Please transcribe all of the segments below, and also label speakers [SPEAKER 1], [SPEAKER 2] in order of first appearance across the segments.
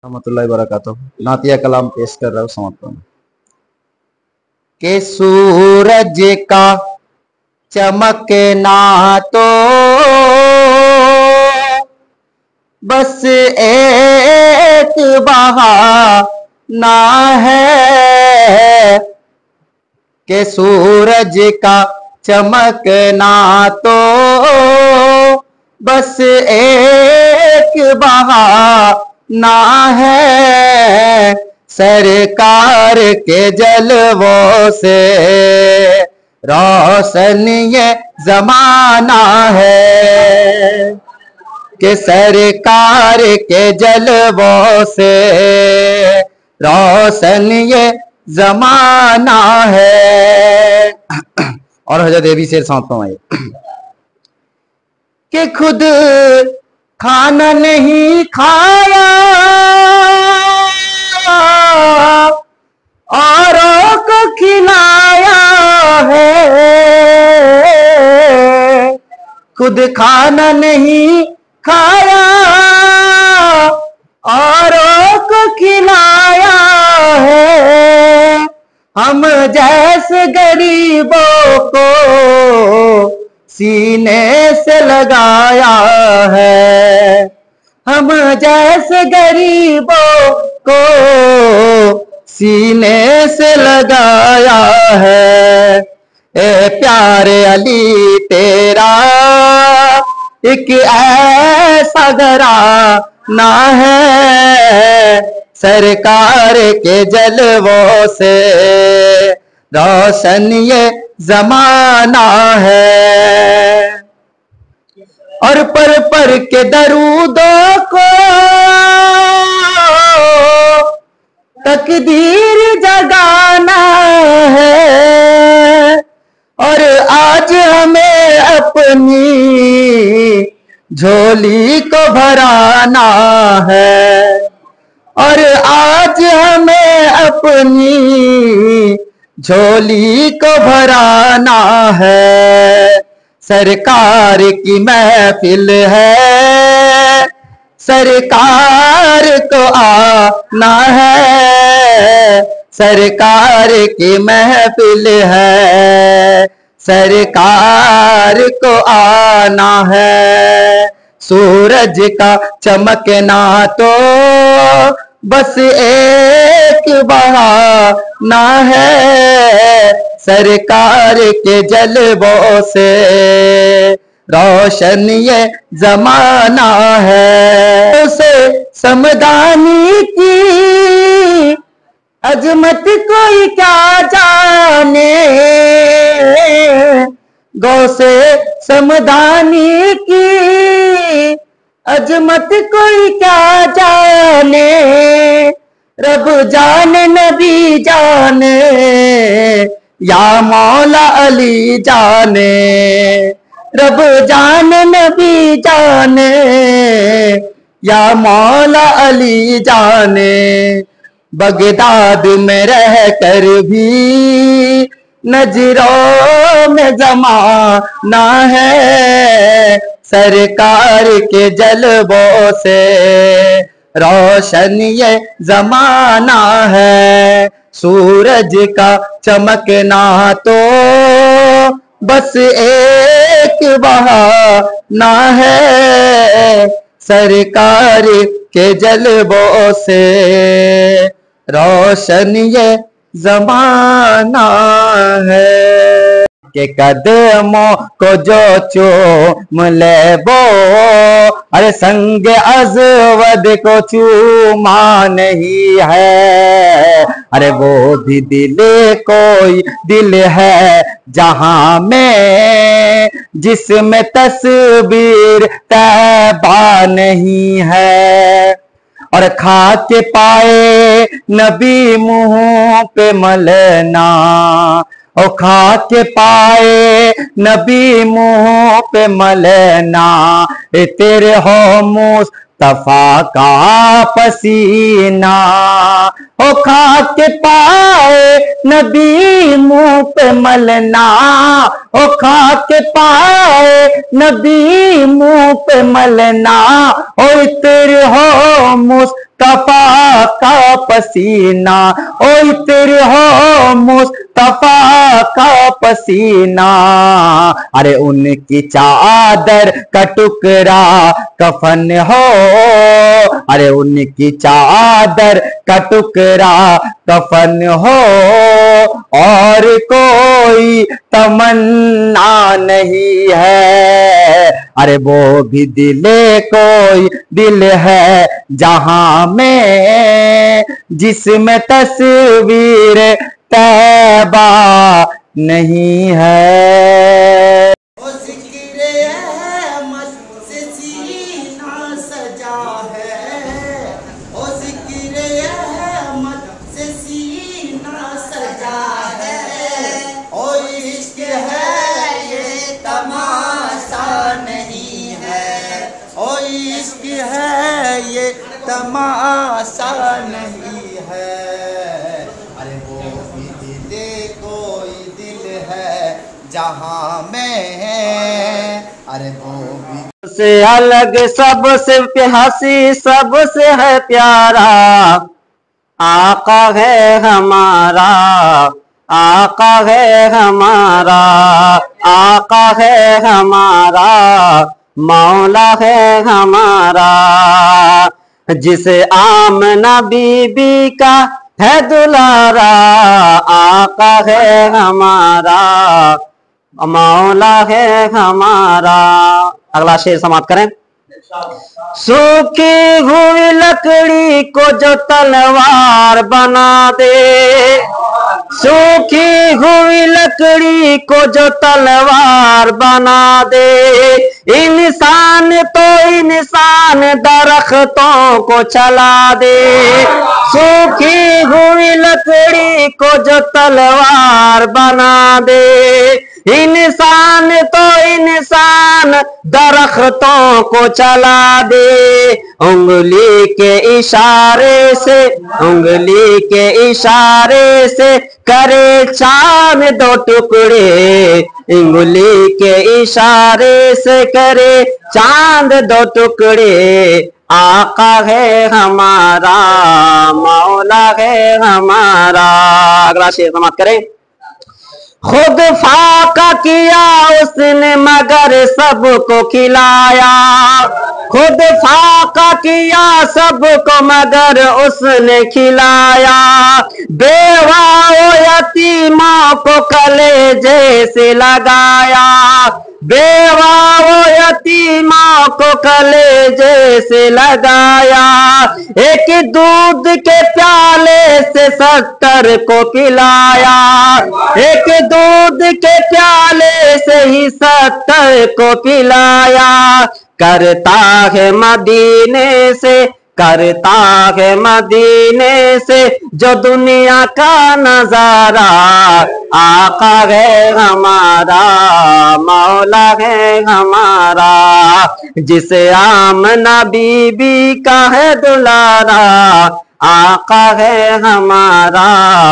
[SPEAKER 1] रहमतुल्लाहि बरकातुहू। नातिया कलाम पेश कर रहा हूँ समर्पण के सूरज का चमकना तो बस एक बहाना है कि सूरज का चमकना तो बस एक बहाना है सरकार के जलवों से रोशन ये जमाना है कि सरकार के जलवों से रोशन ये जमाना है। और हजरत ये भी शेर समझ कि खुद खाना नहीं खाया औरों को खिलाया है, खुद खाना नहीं खाया औरों को खिलाया है, हम जैसे गरीबों को सीने से लगाया है, हम जैसे गरीबों को सीने से लगाया है। ए प्यारे अली तेरा एक ऐसा घराना है सरकार के जलवों से रोशन ये जमाना है। और पर पर के दरूदों को तकदीर जगाना है, और आज हमें अपनी झोली को भराना है, और आज हमें अपनी झोली को भराना है। सरकार की महफिल है, सरकार को आना है, सरकार की महफिल है, सरकार को आना है। सूरज का चमकना तो बस एक बहाना है सरकार के जलवों से रोशन ये जमाना है। उसे समदानी की अजमत कोई क्या जाने, गौ से समदानी की अजमत कोई क्या जाने, रब जाने नबी जाने या मौला अली जाने, रब जाने नबी जाने या मौला अली जाने। बगदाद में रह कर भी नजरों में जमाना है सरकार के जलवों से रोशन ये जमाना है। सूरज का चमकना तो बस एक बहाना है सरकार के जलवों से रोशन ये जमाना है। के कदमों को जो चूम ले वो अरे संग अज़वद को चूमा नहीं है, अरे वो भी दिल कोई दिल है जहां में जिसमें तस्वीर तैबा नहीं है। और खा के पाए नबी मुंह पे मलना, और खा के पाए नबी मुंह पे मलना, तेरे हो मुस्तफा का पसीना, ओ खा के पाए नबी मुंह पे मलना, ओ खा के पाए नबी मुंह पे मलना, ओ इत्र हो मुस्तफा का पसीना, ओ इत्र हो मुस्तफा का पसीना। अरे उनकी चादर का टुकड़ा कफन हो, अरे उनकी चादर का टुकड़ा कफन हो, और कोई तमन्ना नहीं है। अरे वो भी दिले कोई दिल है जहां में, जिसमें तस्वीर तैबा नहीं है।
[SPEAKER 2] ये तमाशा नहीं है। अरे वो भी दिले कोई दिल है जहां में है। अरे वो भी
[SPEAKER 1] से अलग सबसे हंसी सबसे है प्यारा, आका है हमारा, आका है हमारा, आका है हमारा, मौला है हमारा। जिसे आमना बीबी का है दुलारा, आका है हमारा, मौला है हमारा। अगला शेर समाप्त करें। सूखी हुई लकड़ी को जो तलवार बना दे, सूखी हुई लकड़ी को जो तलवार बना दे, इंसान तो इंसान दरख्तों को चला दे। सूखी हुई लकड़ी को जो तलवार बना दे, इंसान तो इंसान दरख्तों को चला दे। उंगली के इशारे से, उंगली के इशारे से करे चांद दो टुकड़े, उंगली के इशारे से करे चांद दो टुकड़े। आका है हमारा, मौला है हमारा। अगला शेर समाप्त करें। खुद फाका किया उसने मगर सबको खिलाया, खुद फाका किया सबको मगर उसने खिलाया। बेवा यतीमों को कलेजे से लगाया, बेवा यतीमों को कलेजे से लगाया। एक दूध के प्याले से 70 को पिलाया, एक दूध के प्याले से ही 70 को पिलाया। करता है मदीने से, करता है मदीने से जो दुनिया का नजारा। आका है हमारा, मौला है हमारा। जिसे आमना बीबी का है दुलारा, आका है हमारा,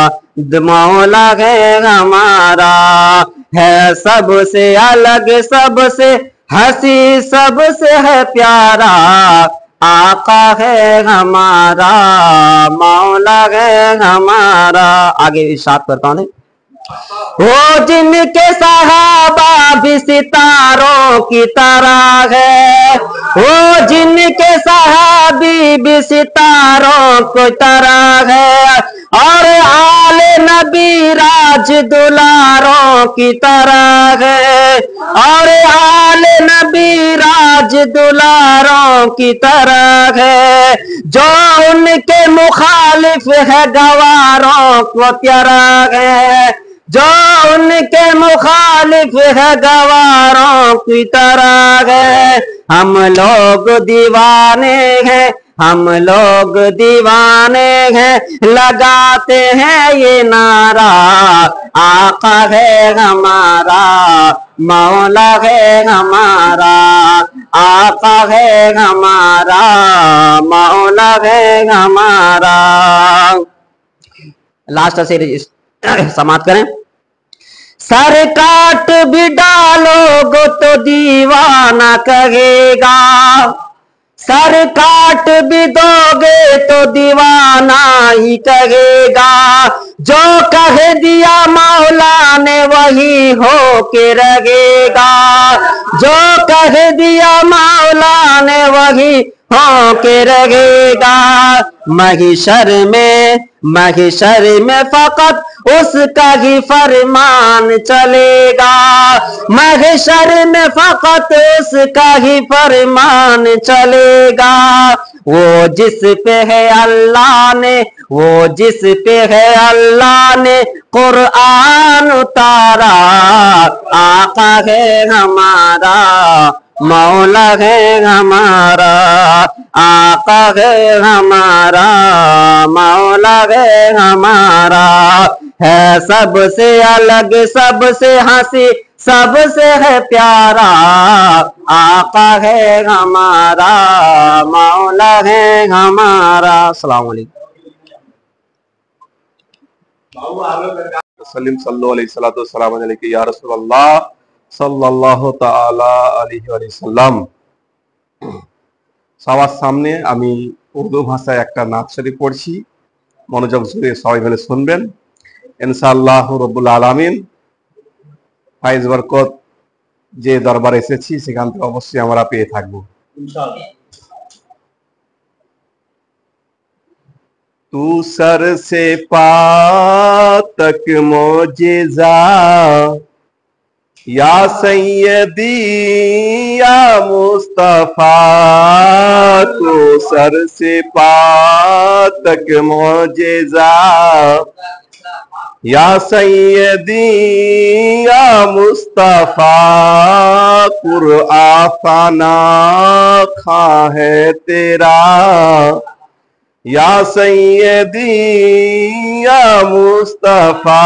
[SPEAKER 1] मौला है हमारा। है सबसे अलग सबसे हंसी सबसे है प्यारा, आका है हमारा, मौला है हमारा। आगे इरशाद करता हूं। वो जिनके सहाबा भी सितारों की तरह है, वो जिनके सहाबी भी सितारों की तरह है। और आले नबी राज दुलारों की तरह है, और आले नबी राज दुलारों की तरह है। जो उनके मुखालिफ है गवारों को प्यारा है, जो उनके मुखालिफ है गवारों की तरह है। हम लोग दीवाने हैं, हम लोग दीवाने हैं, लगाते हैं ये नारा। आका है हमारा, मौला है हमारा। आका है हमारा, मौला है हमारा।
[SPEAKER 3] लास्ट से समाप्त करें। सर काट भी डालोगे तो दीवाना कहेगा, सर काट भी दोगे तो दीवाना ही कहेगा। जो कह दिया मौला ने वही हो के रहेगा, जो कह दिया मौला ने वही हो के रहेगा। महशर में फकत उसका ही फरमान चलेगा, महशर में फकत उसका ही फरमान चलेगा। वो जिस पे है अल्लाह ने, वो जिस पे है अल्लाह ने कुरान उतारा, आका है हमारा, मौला है हमारा, आका है हमारा, मौला है हमारा। है सबसे अलग, सबसे हंसी, सबसे है प्यारा, आका है हमारा, मौला है हमारा। अस्सलाम वालेकुम।
[SPEAKER 4] सलीम सल्लल्लाहु अलैहि सल्लतु वस्सलाम अलैहि या रसूलल्लाह सल्लल्लाहु ताला अलैहि वसल्लम। সবার সামনে আমি উর্দু ভাষায় একটা নাত শরীফ পড়ছি, মনোযোগ দিয়ে সবাই মিলে শুনবেন। ইনশাআল্লাহ রব্বুল আলামিন ফাইজ বরকত যে দরবারে এসেছি সেখান থেকে অবশ্যই আমরা পেয়ে থাকবো ইনশাআল্লাহ। तू सर से पा तक मोजेजा या सैयदी या मुस्तफा, तू सर से पा तक मोजेजा या सैयदी या मुस्तफा। कुरआन फाना खा है तेरा या सैयदी या मुस्तफा।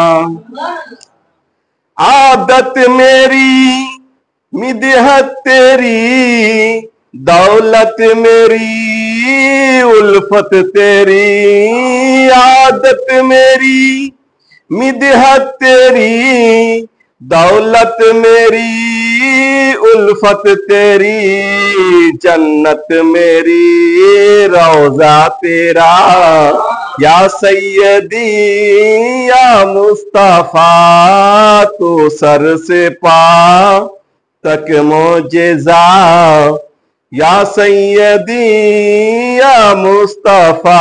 [SPEAKER 4] आदत मेरी मिदहत तेरी, दौलत मेरी उल्फत तेरी। आदत मेरी मिदहत तेरी, दौलत मेरी उल्फत तेरी। जन्नत मेरी रोजा तेरा या सैयदी या मुस्तफा। तू सर से पा तक मोजेजा या सैयदी या मुस्तफा।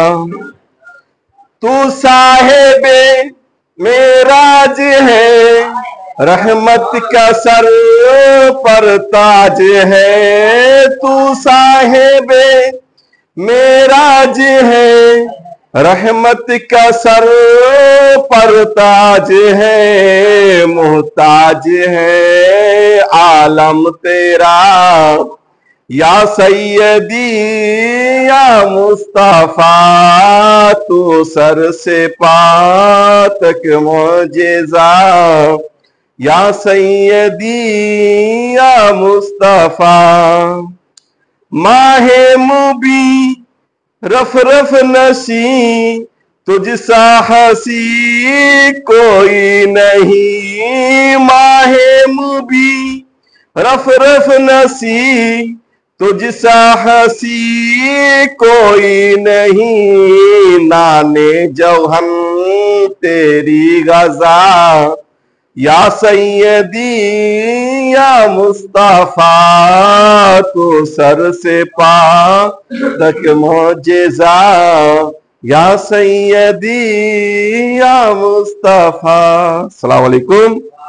[SPEAKER 4] तू साहिबे मेराज है, रहमत का सर पर ताज है। तू साहिबे मेराज है, रहमत का सर पर ताज है। मुहताज है आलम तेरा या सैयदी या मुस्तफा। तू सर से पा तक मोजेजा या सैयदी या मुस्तफा। माहे मुबी रफ रफ नसी, तुझसा हसी कोई नहीं। माहे मुबी रफ रफ नसी, तुझसा हसी कोई नहीं। नाने जौहन तेरी गजा या सैयदी या मुस्तफा। तू सर से पा तक मोजेजा या सैयदी या मुस्तफा। अस्सलाम वालेकुम।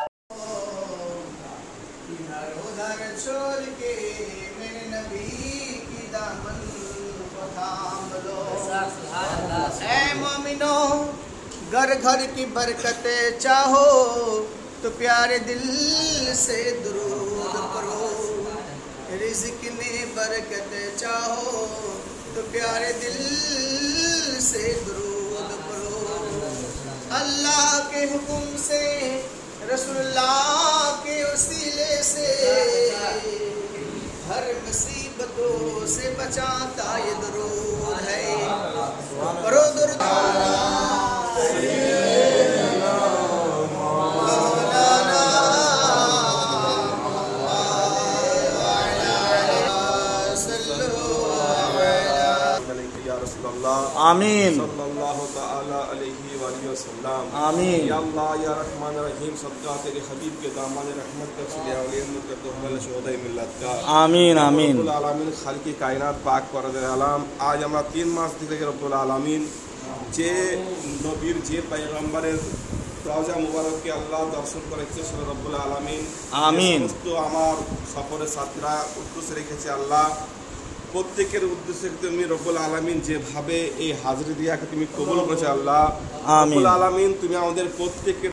[SPEAKER 2] घर घर की बरकत चाहो तो प्यारे दिल से दुरूद पढ़ो। रिज़्क़ में बरकत चाहो तो प्यारे दिल से दुरूद पढ़ो। अल्लाह के हुक्म से रसूलुल्लाह के वसीले से हर मुसीबतों से बचाता ये दुरूद है। पढ़ो दुरूद। आमीन
[SPEAKER 4] सल्लल्लाहु ताला अलैहि वसल्लम।
[SPEAKER 2] आमीन
[SPEAKER 4] या अल्लाह या रहमान रहीम, सदका तेरे हबीब के दामन रहमत का सिले औलियत का तोहफा शोहदाए मिल्लत का।
[SPEAKER 2] आमीन आमीन
[SPEAKER 4] रब्बुल आलामीन खालिकी कायनात पाक परदे आलम, आज আমরা 3 মাস থেকে রব্বুল আলামিন যে নবীর যে পয়গম্বরের রওজা মুবারককে আল্লাহ দর্শন করেছে সেটা রব্বুল আলামিন
[SPEAKER 2] আমিন।
[SPEAKER 4] সমস্ত আমার সফরের ছাত্ররা উদ্দেশ্যে রেখেছে আল্লাহ, প্রত্যেকের উদ্দেশ্যে তুমি রব্বুল আলামিন যেভাবে এই হাজরি দিয়াকে তুমি কবুল করেছো আল্লাহ,
[SPEAKER 2] আমিন।
[SPEAKER 4] রব্বুল আলামিন তুমি আমাদের প্রত্যেকের